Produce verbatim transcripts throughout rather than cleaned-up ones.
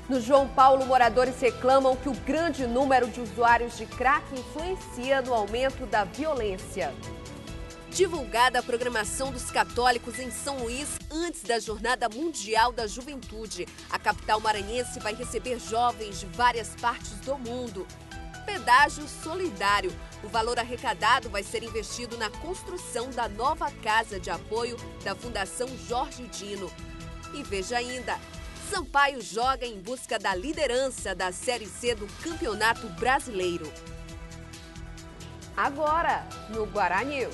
No João Paulo, moradores reclamam que o grande número de usuários de crack influencia no aumento da violência. Divulgada a programação dos católicos em São Luís antes da Jornada Mundial da Juventude, a capital maranhense vai receber jovens de várias partes do mundo. Pedágio solidário. O valor arrecadado vai ser investido na construção da nova casa de apoio da Fundação Jorge Dino. E veja ainda, Sampaio joga em busca da liderança da Série C do Campeonato Brasileiro. Agora, no Guará News.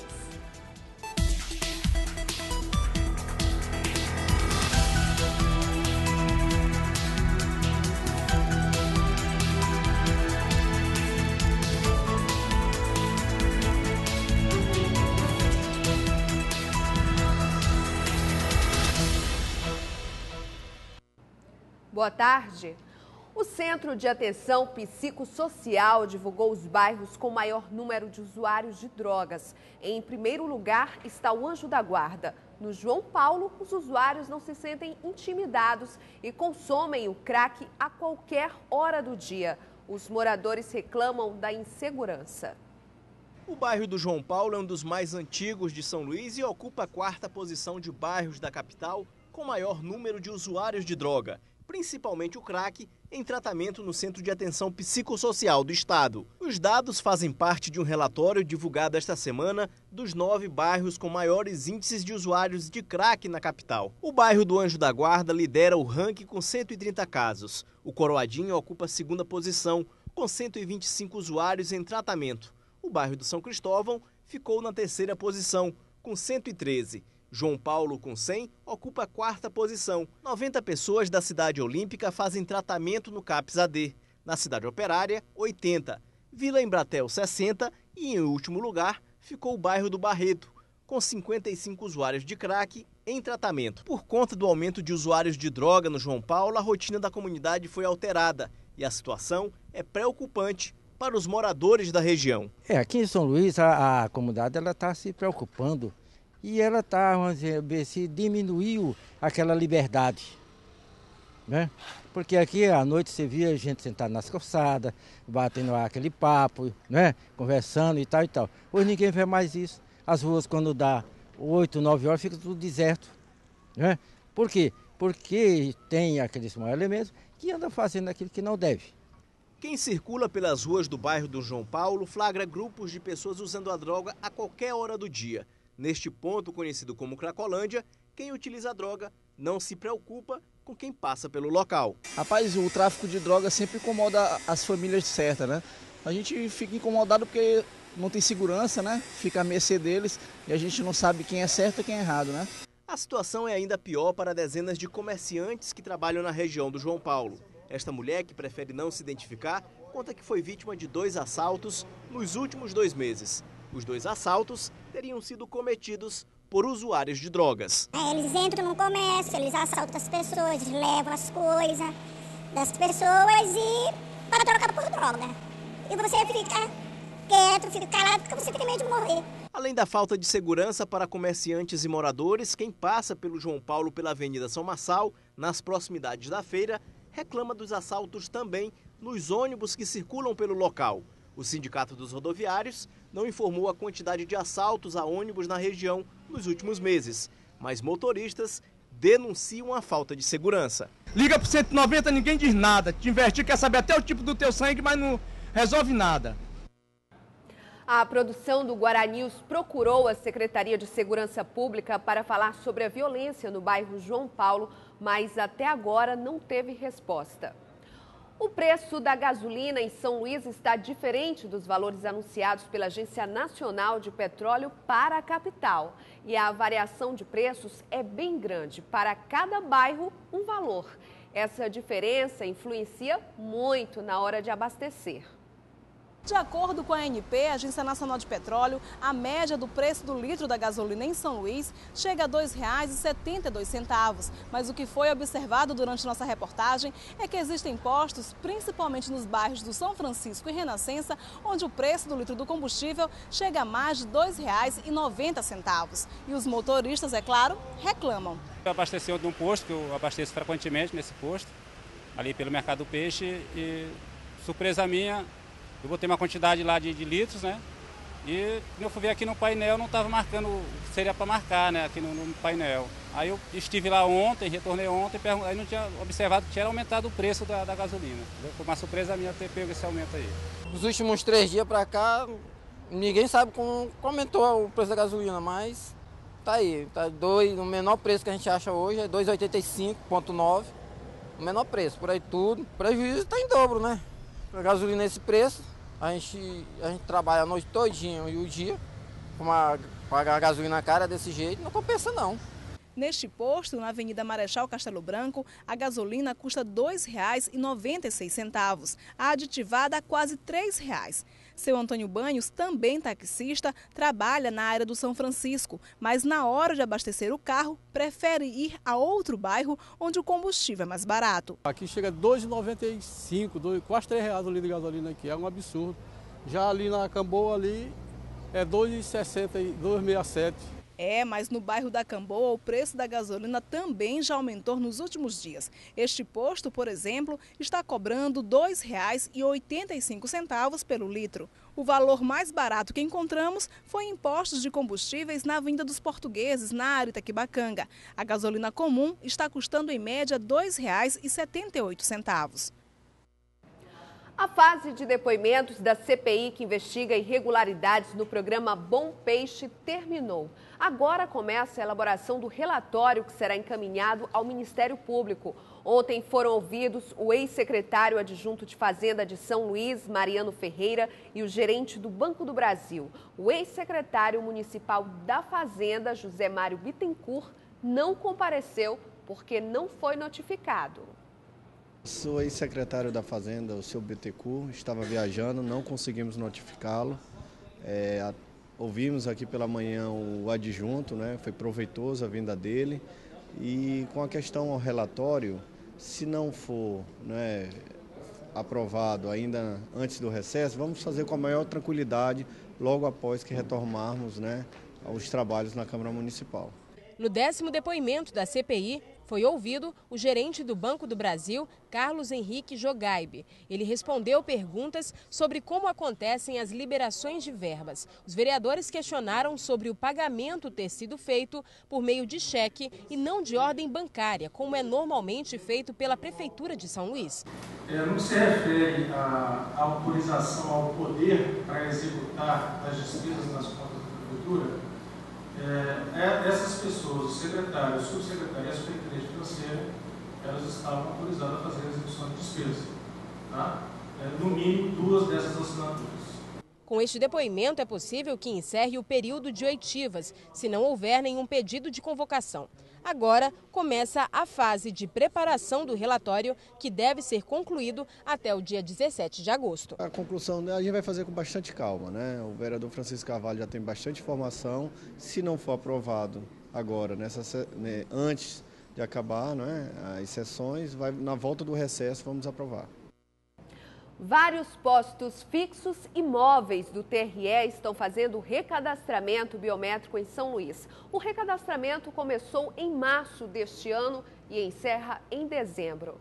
Boa tarde. O Centro de Atenção Psicossocial divulgou os bairros com maior número de usuários de drogas. Em primeiro lugar está o Anjo da Guarda. No João Paulo, os usuários não se sentem intimidados e consomem o crack a qualquer hora do dia. Os moradores reclamam da insegurança. O bairro do João Paulo é um dos mais antigos de São Luís e ocupa a quarta posição de bairros da capital com maior número de usuários de droga, principalmente o crack, em tratamento no Centro de Atenção Psicossocial do Estado. Os dados fazem parte de um relatório divulgado esta semana dos nove bairros com maiores índices de usuários de crack na capital. O bairro do Anjo da Guarda lidera o ranking com cento e trinta casos. O Coroadinho ocupa a segunda posição, com cento e vinte e cinco usuários em tratamento. O bairro do São Cristóvão ficou na terceira posição, com cento e treze. João Paulo, com cem, ocupa a quarta posição. noventa pessoas da cidade olímpica fazem tratamento no CAPS-A D. Na cidade operária, oitenta. Vila Embratel, sessenta. E, em último lugar, ficou o bairro do Barreto, com cinquenta e cinco usuários de crack em tratamento. Por conta do aumento de usuários de droga no João Paulo, a rotina da comunidade foi alterada. E a situação é preocupante para os moradores da região. É, aqui em São Luís, a, a comunidade está se preocupando. E ela está, vamos dizer, se diminuiu aquela liberdade, né? Porque aqui à noite você via a gente sentada nas calçadas, batendo aquele papo, né? Conversando e tal e tal. Hoje ninguém vê mais isso. As ruas, quando dá oito, nove horas, fica tudo deserto, né? Por quê? Porque tem aqueles maus elementos que andam fazendo aquilo que não deve. Quem circula pelas ruas do bairro do João Paulo flagra grupos de pessoas usando a droga a qualquer hora do dia. Neste ponto, conhecido como Cracolândia, quem utiliza a droga não se preocupa com quem passa pelo local. Rapaz, o tráfico de droga sempre incomoda as famílias certas, né? A gente fica incomodado porque não tem segurança, né? Fica à mercê deles e a gente não sabe quem é certo e quem é errado, né? A situação é ainda pior para dezenas de comerciantes que trabalham na região do João Paulo. Esta mulher, que prefere não se identificar, conta que foi vítima de dois assaltos nos últimos dois meses. Os dois assaltos teriam sido cometidos por usuários de drogas. Eles entram no comércio, eles assaltam as pessoas, eles levam as coisas das pessoas e para trocar por droga. E você fica quieto, fica calado porque você tem medo de morrer. Além da falta de segurança para comerciantes e moradores, quem passa pelo João Paulo pela Avenida São Marçal, nas proximidades da feira, reclama dos assaltos também nos ônibus que circulam pelo local. O Sindicato dos Rodoviários não informou a quantidade de assaltos a ônibus na região nos últimos meses, mas motoristas denunciam a falta de segurança. Liga pro cento e noventa, ninguém diz nada. Te investir, quer saber até o tipo do teu sangue, mas não resolve nada. A produção do Guará News procurou a Secretaria de Segurança Pública para falar sobre a violência no bairro João Paulo, mas até agora não teve resposta. O preço da gasolina em São Luís está diferente dos valores anunciados pela Agência Nacional de Petróleo para a capital. E a variação de preços é bem grande. Para cada bairro, um valor. Essa diferença influencia muito na hora de abastecer. De acordo com a A N P, a Agência Nacional de Petróleo, a média do preço do litro da gasolina em São Luís chega a dois reais e setenta e dois centavos. Mas o que foi observado durante nossa reportagem é que existem postos, principalmente nos bairros do São Francisco e Renascença, onde o preço do litro do combustível chega a mais de dois reais e noventa centavos. E os motoristas, é claro, reclamam. Eu abasteci de um posto, que eu abasteço frequentemente nesse posto, ali pelo Mercado do Peixe e, surpresa minha, eu botei uma quantidade lá de, de litros, né? E quando eu fui ver aqui no painel, não estava marcando, seria para marcar, né, aqui no, no painel. Aí eu estive lá ontem, retornei ontem, aí não tinha observado que tinha aumentado o preço da, da gasolina. Foi uma surpresa minha ter pego esse aumento aí. Nos últimos três dias para cá, ninguém sabe como aumentou o preço da gasolina, mas tá aí, tá dois, o menor preço que a gente acha hoje é dois reais e oitenta e cinco centavos, nove, o menor preço, por aí tudo. O prejuízo está em dobro, né? A gasolina nesse preço. A gente, a gente trabalha a noite todinha e o dia, uma, pagar a gasolina cara desse jeito, não compensa não. Neste posto, na Avenida Marechal Castelo Branco, a gasolina custa dois reais e noventa e seis centavos, a aditivada a quase três reais. Seu Antônio Banhos, também taxista, trabalha na área do São Francisco, mas na hora de abastecer o carro, prefere ir a outro bairro onde o combustível é mais barato. Aqui chega a dois reais e noventa e cinco centavos, quase três reais o litro de gasolina aqui, é um absurdo. Já ali na Camboa ali é dois reais e sessenta, dois reais e sessenta e sete. É, mas no bairro da Camboa o preço da gasolina também já aumentou nos últimos dias. Este posto, por exemplo, está cobrando dois reais e oitenta e cinco centavos pelo litro. O valor mais barato que encontramos foi em postos de combustíveis na Avenida dos Portugueses, na área Itaquibacanga. A gasolina comum está custando em média dois reais e setenta e oito centavos. A fase de depoimentos da C P I que investiga irregularidades no programa Bom Peixe terminou. Agora começa a elaboração do relatório que será encaminhado ao Ministério Público. Ontem foram ouvidos o ex-secretário adjunto de Fazenda de São Luís, Mariano Ferreira, e o gerente do Banco do Brasil. O ex-secretário municipal da Fazenda, José Mário Bittencourt, não compareceu porque não foi notificado. O ex-secretário da Fazenda, o seu Bittencourt, estava viajando, não conseguimos notificá-lo. É, a, ouvimos aqui pela manhã o adjunto, né, foi proveitoso a vinda dele. E com a questão ao relatório, se não for, né, aprovado ainda antes do recesso, vamos fazer com a maior tranquilidade logo após que retornarmos, né, aos trabalhos na Câmara Municipal. No décimo depoimento da C P I, foi ouvido o gerente do Banco do Brasil, Carlos Henrique Jogaibe. Ele respondeu perguntas sobre como acontecem as liberações de verbas. Os vereadores questionaram sobre o pagamento ter sido feito por meio de cheque e não de ordem bancária, como é normalmente feito pela Prefeitura de São Luís. É, não se refere à autorização ao poder para executar as despesas nas contas da Prefeitura. É, essas pessoas, o secretário, o subsecretário e a superintendente financeira, elas estavam autorizadas a fazer a execução de despesa. Tá? É, no mínimo, duas dessas assinaturas. Com este depoimento, é possível que encerre o período de oitivas, se não houver nenhum pedido de convocação. Agora começa a fase de preparação do relatório, que deve ser concluído até o dia dezessete de agosto. A conclusão a gente vai fazer com bastante calma, né? O vereador Francisco Carvalho já tem bastante informação. Se não for aprovado agora, nessa, né, antes de acabar, né, as sessões, vai, na volta do recesso vamos aprovar. Vários postos fixos e móveis do T R E estão fazendo recadastramento biométrico em São Luís. O recadastramento começou em março deste ano e encerra em dezembro.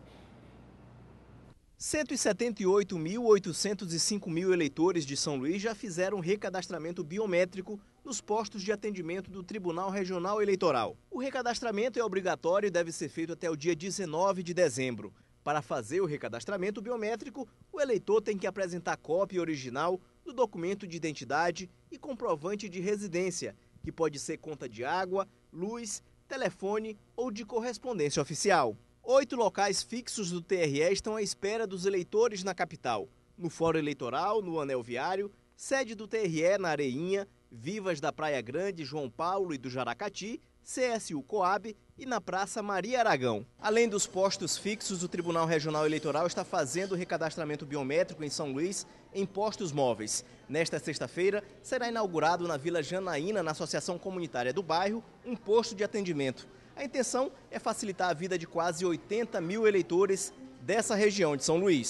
cento e setenta e oito mil, oitocentos e cinco mil eleitores de São Luís já fizeram recadastramento biométrico nos postos de atendimento do Tribunal Regional Eleitoral. O recadastramento é obrigatório e deve ser feito até o dia dezenove de dezembro. Para fazer o recadastramento biométrico, o eleitor tem que apresentar cópia original do documento de identidade e comprovante de residência, que pode ser conta de água, luz, telefone ou de correspondência oficial. Oito locais fixos do T R E estão à espera dos eleitores na capital. No Fórum Eleitoral, no Anel Viário, sede do T R E na Areinha, Vivas da Praia Grande, João Paulo e do Jaracati, C S U Coab e na Praça Maria Aragão. Além dos postos fixos, o Tribunal Regional Eleitoral está fazendo o recadastramento biométrico em São Luís em postos móveis. Nesta sexta-feira, será inaugurado na Vila Janaína, na Associação Comunitária do Bairro, um posto de atendimento. A intenção é facilitar a vida de quase oitenta mil eleitores dessa região de São Luís.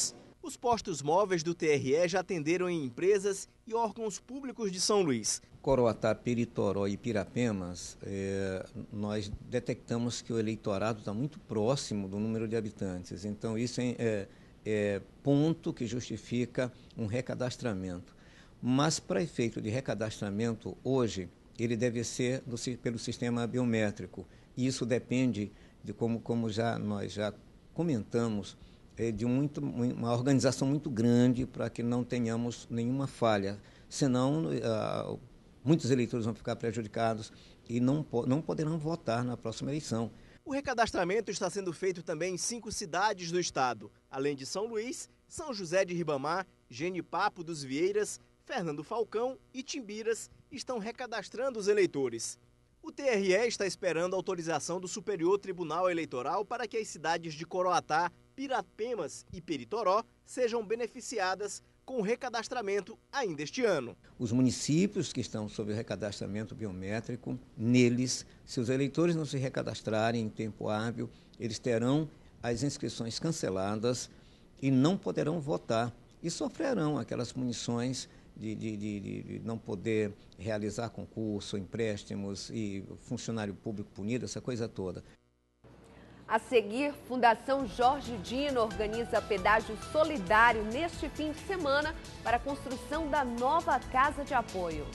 Os postos móveis do T R E já atenderam em empresas e órgãos públicos de São Luís. Coroatá, Peritoró e Pirapemas, é, nós detectamos que o eleitorado está muito próximo do número de habitantes. Então, isso é, é, é ponto que justifica um recadastramento. Mas, para efeito de recadastramento, hoje, ele deve ser do, pelo sistema biométrico. E isso depende de, como, como já, nós já comentamos, é de muito, uma organização muito grande para que não tenhamos nenhuma falha. Senão, uh, muitos eleitores vão ficar prejudicados e não, não poderão votar na próxima eleição. O recadastramento está sendo feito também em cinco cidades do estado. Além de São Luís, São José de Ribamar, Genipapo dos Vieiras, Fernando Falcão e Timbiras estão recadastrando os eleitores. O T R E está esperando a autorização do Superior Tribunal Eleitoral para que as cidades de Coroatá, Pirapemas e Peritoró sejam beneficiadas com o recadastramento ainda este ano. Os municípios que estão sob o recadastramento biométrico, neles, se os eleitores não se recadastrarem em tempo hábil, eles terão as inscrições canceladas e não poderão votar e sofrerão aquelas punições de, de, de, de não poder realizar concurso, empréstimos e funcionário público punido, essa coisa toda. A seguir, Fundação Jorge Dino organiza pedágio solidário neste fim de semana para a construção da nova casa de apoio.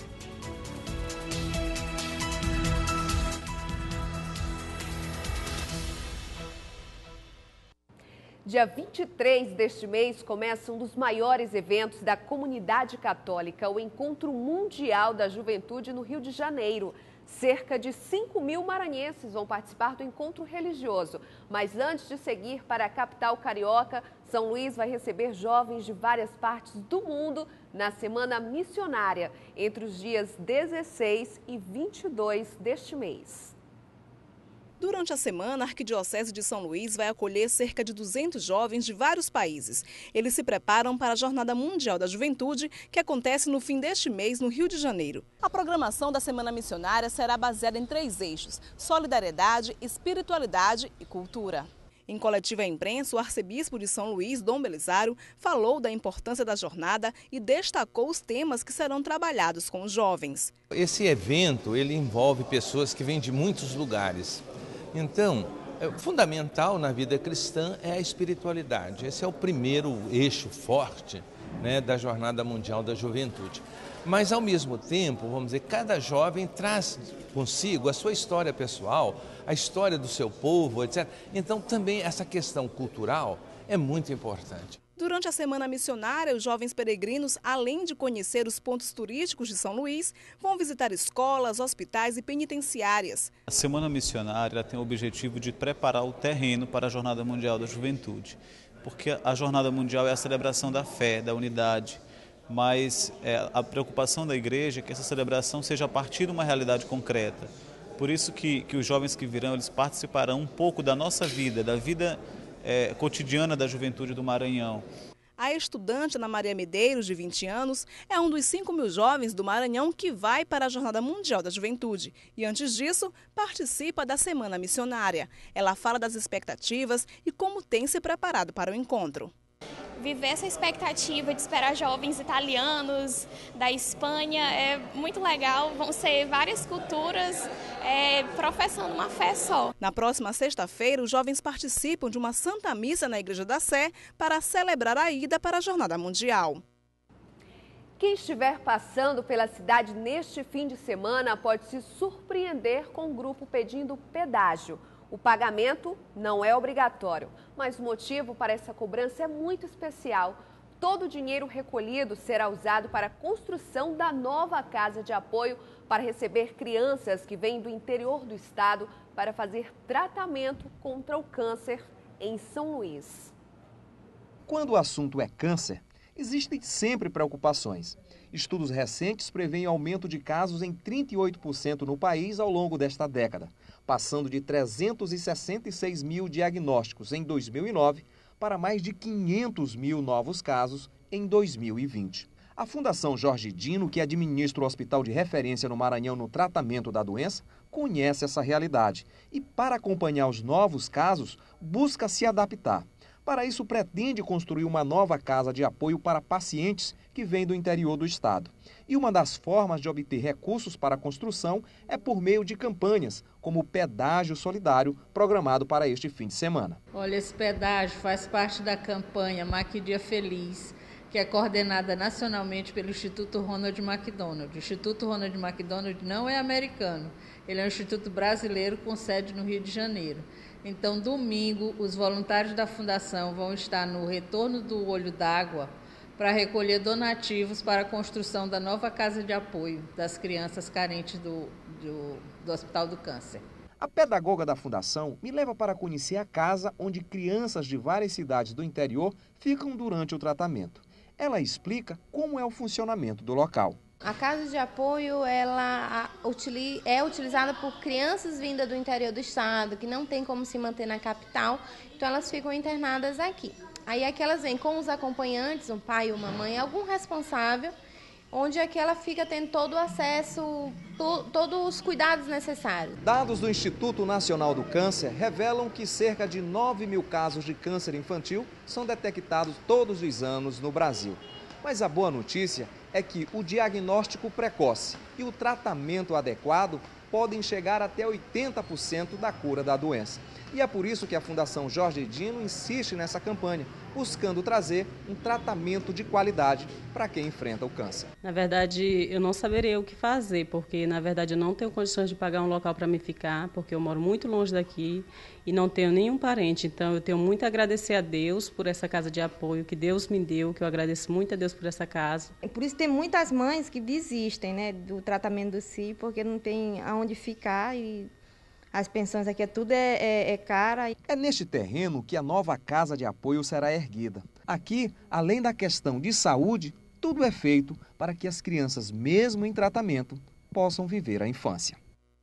Dia vinte e três deste mês começa um dos maiores eventos da comunidade católica, o Encontro Mundial da Juventude no Rio de Janeiro. Cerca de cinco mil maranhenses vão participar do encontro religioso. Mas antes de seguir para a capital carioca, São Luís vai receber jovens de várias partes do mundo na Semana Missionária, entre os dias dezesseis e vinte e dois deste mês. Durante a semana, a Arquidiocese de São Luís vai acolher cerca de duzentos jovens de vários países. Eles se preparam para a Jornada Mundial da Juventude, que acontece no fim deste mês no Rio de Janeiro. A programação da Semana Missionária será baseada em três eixos: solidariedade, espiritualidade e cultura. Em coletiva à imprensa, o arcebispo de São Luís, Dom Belisário, falou da importância da jornada e destacou os temas que serão trabalhados com os jovens. Esse evento ele envolve pessoas que vêm de muitos lugares. Então, é fundamental na vida cristã é a espiritualidade. Esse é o primeiro eixo forte, né, da Jornada Mundial da Juventude. Mas, ao mesmo tempo, vamos dizer, cada jovem traz consigo a sua história pessoal, a história do seu povo, etcétera. Então, também essa questão cultural é muito importante. Durante a Semana Missionária, os jovens peregrinos, além de conhecer os pontos turísticos de São Luís, vão visitar escolas, hospitais e penitenciárias. A Semana Missionária tem o objetivo de preparar o terreno para a Jornada Mundial da Juventude, porque a Jornada Mundial é a celebração da fé, da unidade, mas é, a preocupação da igreja é que essa celebração seja a partir de uma realidade concreta. Por isso que, que os jovens que virão, eles participarão um pouco da nossa vida, da vida É, cotidiana da juventude do Maranhão. A estudante Ana Maria Medeiros, de vinte anos, é um dos cinco mil jovens do Maranhão que vai para a Jornada Mundial da Juventude. E antes disso, participa da Semana Missionária. Ela fala das expectativas e como tem se preparado para o encontro. Viver essa expectativa de esperar jovens italianos da Espanha é muito legal. Vão ser várias culturas é, professando uma fé só. Na próxima sexta-feira, os jovens participam de uma Santa Missa na Igreja da Sé para celebrar a ida para a Jornada Mundial. Quem estiver passando pela cidade neste fim de semana pode se surpreender com o grupo pedindo pedágio. O pagamento não é obrigatório, mas o motivo para essa cobrança é muito especial. Todo o dinheiro recolhido será usado para a construção da nova casa de apoio para receber crianças que vêm do interior do estado para fazer tratamento contra o câncer em São Luís. Quando o assunto é câncer, existem sempre preocupações. Estudos recentes prevêem aumento de casos em trinta e oito por cento no país ao longo desta década, passando de trezentos e sessenta e seis mil diagnósticos em dois mil e nove para mais de quinhentos mil novos casos em dois mil e vinte. A Fundação Jorge Dino, que administra o hospital de referência no Maranhão no tratamento da doença, conhece essa realidade e, para acompanhar os novos casos, busca se adaptar. Para isso, pretende construir uma nova casa de apoio para pacientes que vêm do interior do estado. E uma das formas de obter recursos para a construção é por meio de campanhas, como o pedágio solidário programado para este fim de semana. Olha, esse pedágio faz parte da campanha Maquidia Feliz, que é coordenada nacionalmente pelo Instituto Ronald McDonald. O Instituto Ronald McDonald não é americano, ele é um instituto brasileiro com sede no Rio de Janeiro. Então, domingo, os voluntários da Fundação vão estar no Retorno do Olho d'Água para recolher donativos para a construção da nova casa de apoio das crianças carentes do, do, do Hospital do Câncer. A pedagoga da Fundação me leva para conhecer a casa onde crianças de várias cidades do interior ficam durante o tratamento. Ela explica como é o funcionamento do local. A casa de apoio ela é utilizada por crianças vindas do interior do estado, que não tem como se manter na capital, então elas ficam internadas aqui. Aí aqui elas vêm com os acompanhantes, um pai ou uma mãe, algum responsável, onde aqui ela fica tendo todo o acesso, to, todos os cuidados necessários. Dados do Instituto Nacional do Câncer revelam que cerca de nove mil casos de câncer infantil são detectados todos os anos no Brasil. Mas a boa notícia é que o diagnóstico precoce e o tratamento adequado podem chegar até oitenta por cento da cura da doença. E é por isso que a Fundação Jorge Dino insiste nessa campanha, buscando trazer um tratamento de qualidade para quem enfrenta o câncer. Na verdade, eu não saberia o que fazer, porque, na verdade, eu não tenho condições de pagar um local para me ficar, porque eu moro muito longe daqui e não tenho nenhum parente. Então, eu tenho muito a agradecer a Deus por essa casa de apoio que Deus me deu, que eu agradeço muito a Deus por essa casa. Por isso tem muitas mães que desistem, né, do tratamento do S I, porque não tem aonde ficar e as pensões aqui, tudo é, é, é cara. É neste terreno que a nova casa de apoio será erguida. Aqui, além da questão de saúde, tudo é feito para que as crianças, mesmo em tratamento, possam viver a infância.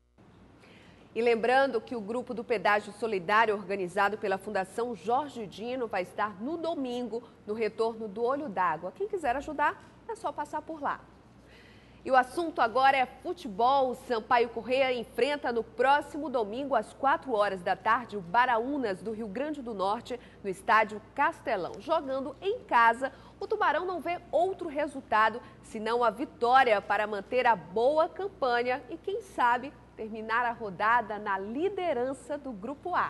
E lembrando que o grupo do Pedágio Solidário, organizado pela Fundação Jorge Dino, vai estar no domingo, no Retorno do Olho d'Água. Quem quiser ajudar, é só passar por lá. E o assunto agora é futebol. O Sampaio Corrêa enfrenta no próximo domingo, às quatro horas da tarde, o Baraunas do Rio Grande do Norte, no estádio Castelão. Jogando em casa, o Tubarão não vê outro resultado senão a vitória para manter a boa campanha e, quem sabe, terminar a rodada na liderança do Grupo A.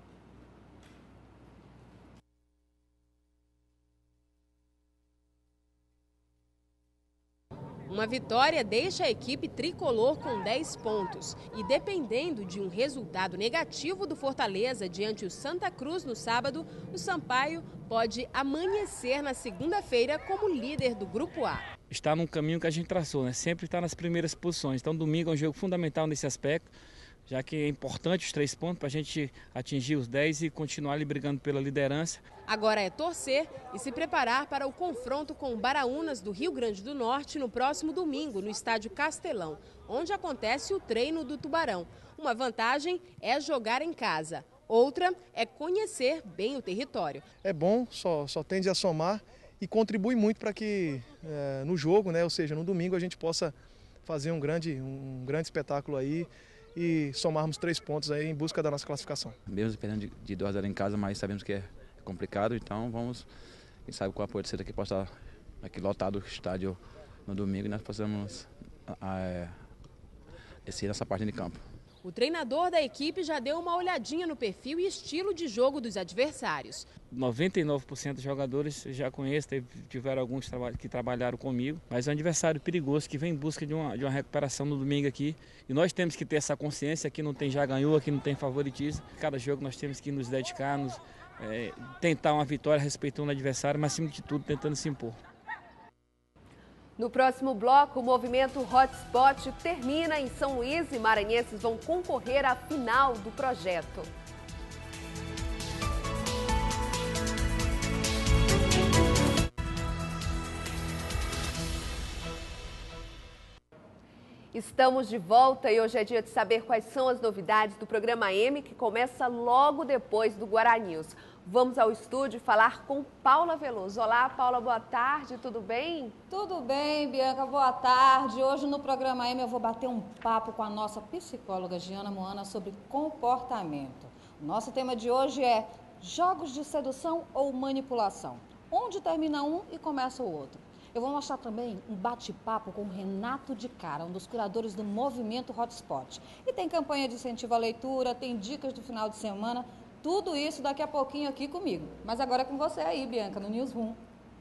Uma vitória deixa a equipe tricolor com dez pontos e, dependendo de um resultado negativo do Fortaleza diante o Santa Cruz no sábado, o Sampaio pode amanhecer na segunda-feira como líder do Grupo A. Está num caminho que a gente traçou, né? Sempre está nas primeiras posições. Então, domingo é um jogo fundamental nesse aspecto, já que é importante os três pontos para a gente atingir os dez e continuar ali brigando pela liderança. Agora é torcer e se preparar para o confronto com o Baraunas do Rio Grande do Norte no próximo domingo, no estádio Castelão, onde acontece o treino do Tubarão. Uma vantagem é jogar em casa, outra é conhecer bem o território. É bom, só, só tende a somar e contribui muito para que é, no jogo, né, ou seja, no domingo a gente possa fazer um grande, um grande espetáculo aí e somarmos três pontos aí em busca da nossa classificação. Mesmo dependendo de, de dois a zero em casa, mas sabemos que é complicado, então vamos, quem sabe com o apoio de ser que possa estar aqui lotado o estádio no domingo e nós possamos é, descer nessa parte de campo. O treinador da equipe já deu uma olhadinha no perfil e estilo de jogo dos adversários. noventa e nove por cento dos jogadores já conheço, tiveram alguns que trabalharam comigo, mas é um adversário perigoso que vem em busca de uma, de uma recuperação no domingo aqui. E nós temos que ter essa consciência, aqui não tem já ganhou, aqui não tem favoritismo. Cada jogo nós temos que nos dedicar, nos, é, tentar uma vitória respeitando o adversário, mas acima de tudo tentando se impor. No próximo bloco, o movimento Hotspot termina em São Luís e maranhenses vão concorrer à final do projeto. Estamos de volta e hoje é dia de saber quais são as novidades do programa M, que começa logo depois do Guará News. Vamos ao estúdio falar com Paula Veloso. Olá, Paula, boa tarde, tudo bem? Tudo bem, Bianca, boa tarde. Hoje no programa M eu vou bater um papo com a nossa psicóloga Giana Moana sobre comportamento. O nosso tema de hoje é Jogos de sedução ou manipulação? Onde termina um e começa o outro? Eu vou mostrar também um bate-papo com o Renato de Cara, um dos curadores do movimento Hotspot. E tem campanha de incentivo à leitura, tem dicas do final de semana, tudo isso daqui a pouquinho aqui comigo. Mas agora é com você aí, Bianca, no Newsroom.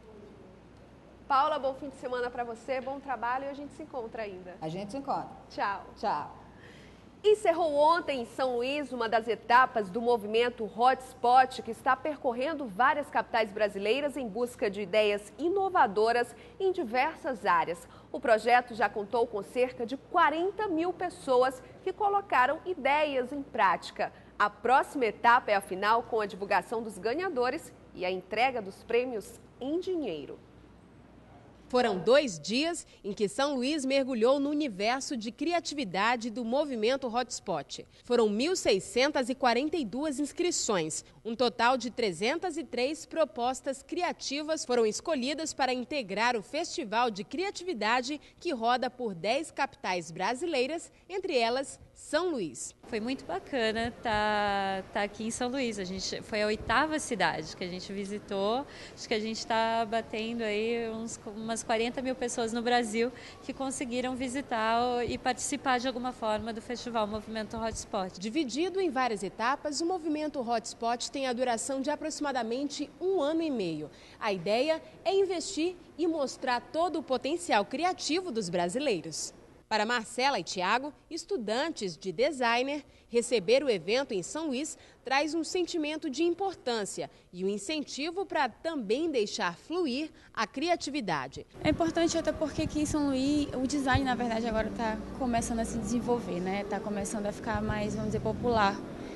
Paula, bom fim de semana para você, bom trabalho e a gente se encontra ainda. A gente se encontra. Tchau. Tchau. Encerrou ontem em São Luís uma das etapas do movimento Hotspot, que está percorrendo várias capitais brasileiras em busca de ideias inovadoras em diversas áreas. O projeto já contou com cerca de quarenta mil pessoas que colocaram ideias em prática. A próxima etapa é a final, com a divulgação dos ganhadores e a entrega dos prêmios em dinheiro. Foram dois dias em que São Luís mergulhou no universo de criatividade do movimento Hotspot. Foram mil seiscentas e quarenta e duas inscrições. Um total de trezentas e três propostas criativas foram escolhidas para integrar o Festival de Criatividade, que roda por dez capitais brasileiras, entre elas São Luís. Foi muito bacana estar tá, tá aqui em São Luís. A gente, foi a oitava cidade que a gente visitou. Acho que a gente está batendo aí uns, umas quarenta mil pessoas no Brasil que conseguiram visitar e participar de alguma forma do festival Movimento Hotspot. Dividido em várias etapas, o Movimento Hotspot tem a duração de aproximadamente um ano e meio. A ideia é investir e mostrar todo o potencial criativo dos brasileiros. Para Marcela e Tiago, estudantes de designer, receber o evento em São Luís traz um sentimento de importância e um incentivo para também deixar fluir a criatividade. É importante até porque aqui em São Luís o design, na verdade, agora está começando a se desenvolver, né? Está começando a ficar mais, vamos dizer, popular.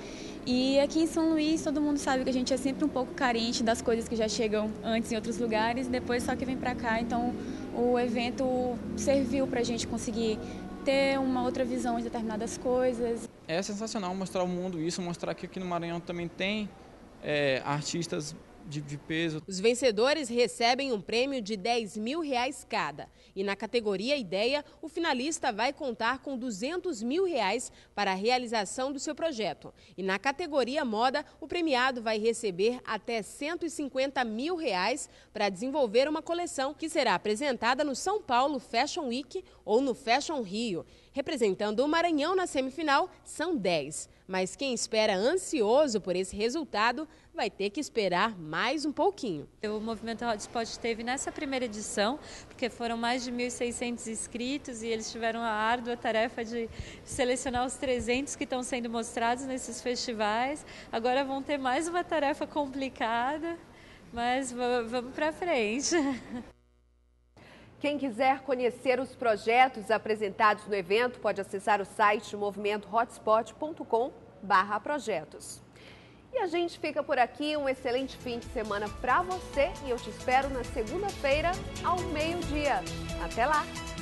E aqui em São Luís todo mundo sabe que a gente é sempre um pouco carente das coisas que já chegam antes em outros lugares, depois só que vem para cá. Então o evento serviu para a gente conseguir ter uma outra visão de determinadas coisas. É sensacional mostrar ao mundo isso, mostrar que aqui no Maranhão também tem é, artistas de, de peso. Os vencedores recebem um prêmio de dez mil reais cada. E na categoria Ideia, o finalista vai contar com duzentos mil reais para a realização do seu projeto. E na categoria Moda, o premiado vai receber até cento e cinquenta mil reais para desenvolver uma coleção que será apresentada no São Paulo Fashion Week ou no Fashion Rio. Representando o Maranhão na semifinal, são dez. Mas quem espera ansioso por esse resultado vai ter que esperar mais um pouquinho. O Movimento Hotspot esteve nessa primeira edição, porque foram mais de mil e seiscentos inscritos e eles tiveram a árdua tarefa de selecionar os trezentos que estão sendo mostrados nesses festivais. Agora vão ter mais uma tarefa complicada, mas vamos para frente. Quem quiser conhecer os projetos apresentados no evento pode acessar o site movimento hotspot ponto com barra projetos. E a gente fica por aqui, um excelente fim de semana para você e eu te espero na segunda-feira ao meio-dia. Até lá!